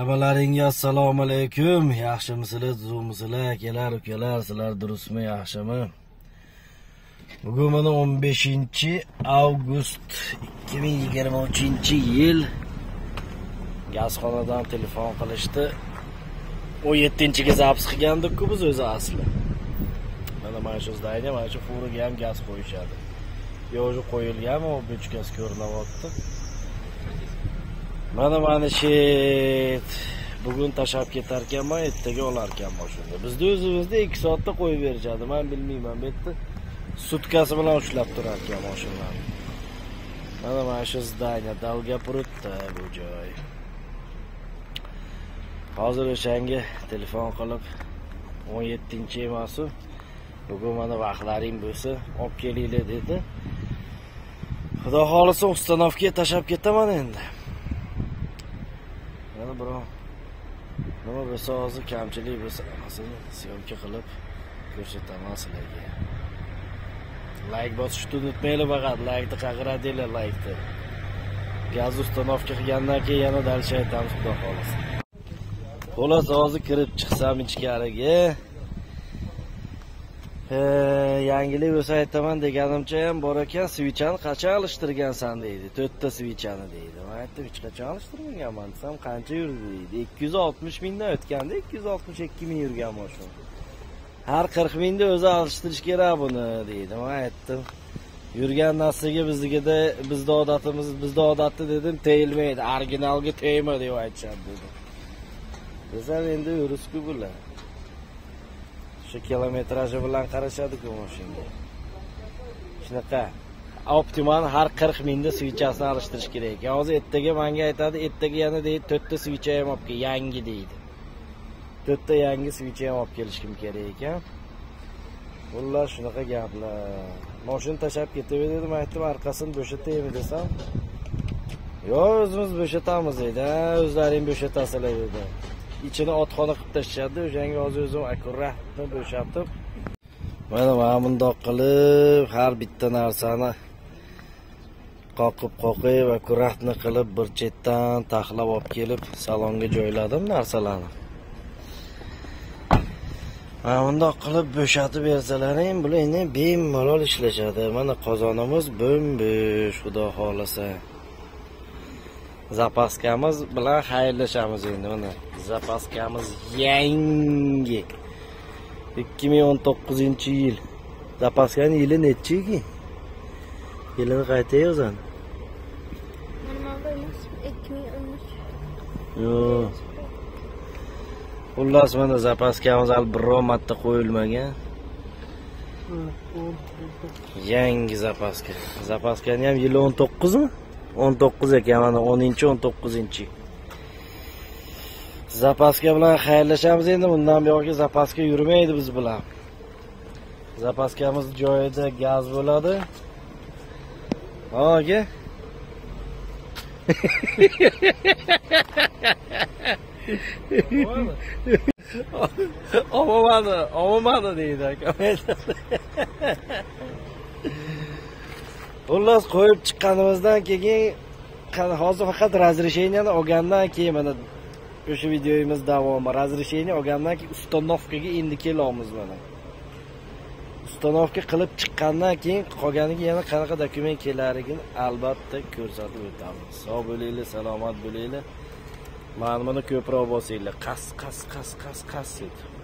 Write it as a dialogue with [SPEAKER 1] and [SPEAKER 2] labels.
[SPEAKER 1] Hamalaringa assalomu alaykum. Yaxshimisizlar, zo'misizlar, akalar, ukalar, sizlar durustmi, yaxshimi? Bugun mana 15-avgust 2023-yil. Gazxonadan telefon qilishdi. 17-ga zapis qilgandik-ku biz o'zi asli. Mana shu zdayda, mana shu furiga ham gaz qo'yishadi. Yo'q, qo'yilgan, o bochkasi ko'rinyapti. Mana shit. Bugun tashab ketar ekanman, ertaga olar ekanman shunda. Bizda o'zimizda 2 soatda qo'yib berishadi. Men bilmayman, bu yerda sutkasi bilan ushlab turar ekan mashinani. Mana shu zdayda Dalgapurutda bu joy. Hozir o'shanga telefon qilib 17-emas-u. Bugun mana vaqtlaring bo'lsa, olib kelinglar dedi. Xudo xolisa ustanovga tashab ketaman endi. Mana biroq nima bo'lsa hozir kamchilik bo'lsa, aslida syomka qilib ko'rsataman sizlarga. Like bosishni unutmanglar, faqat like-ni qaqiradinglar, like-ni. Gaz ustanovka qilgandan keyin yana dalsha aytamiz, xudo xolisa. Xolos, hozir kirib chiqsam ichkariga. Yangilik bo'lsa aytaman deganimcha ham bor ekan, svichani qachon alishtirgansan deydi. 4 ta svichani deydi. Men aytdim, hech qachon alishtirmaganman desam, qancha yurdi deydi. 260 mingdan o'tganda 262 ming yurgan mashina. Har 40 mingda o'zi alishtirish kerak buni deydi. Men aytdim, yurgan narsaga bizda odatda dedim, tegilmaydi. Originalga tegma deb aytishadi dedi. Desam, endi yurishku bular. Shu kilometraji bilan qarashadi-ku mashinaga. Shunaqa optimal har 40 mingda svichasini alishtirish kerak ekan. Hozir ertaga menga aytadi, ertaga yana deydi 4 ta svicha ham olib kel, yangi deydi. 4 ta yangi svicha ham olib kelishim kerak ekan. Bunlar shunaqa gaplar. Mashina tashab ketaverdi dedim, aytdim, orqasini bo'shataymi desam. Yo'q, o'zimiz bo'shatamiz dedi. O'zlaring bo'shatasizlar dedi. İçine otxona qilib tashladi. O'shanga hozir o'zim akkuratni bo'shatib. Mana bundoq qilib har bitta narsani qoqib akkuratni qilib bir chetdan taxlab olib kelib salonga joyladim narsalarni. Mana bundoq qilib bo'shatib bersalaring, bularni bemalol ishlashadi. Mana qozonimiz bo'm-bo'sh, xudo xolasa. Zapaskamiz bilan xayrlashamiz endi mana. Zapaskamiz yangi. 2019-yil. Zapaskaning yili nechiki? Yilini qayta yozan.
[SPEAKER 2] Normalda 2013.
[SPEAKER 1] Yo'q. Xullas mana zapaskamiz hali biror marta qo'yilmagan. Yangi zapaska. Zapaskaning ham yili 19 mi? 19 ekan, mana 10-19. Zapaska bilan xayrlashamiz endi. Bundan buyoqqa zapaska yurmaydi biz bilan. Zapaskamiz joyida gaz bo'ladi. Aka. Olmadi deydi aka. Xullas qo'yib chiqqanimizdan keyin hozir faqat razresheniyani olgandan keyin mana o'sha videomiz davomi. Razresheniya olgandan keyin ustanovkaga endi kelamiz mana. Ustanovka qilib chiqqandan keyin qolganiga yana qanaqa dokument kelarligini albatta ko'rsatib o'tamiz. Sog' bo'linglar, salomat bo'linglar. Ma'lumotni ko'proq bosinglar. Qas.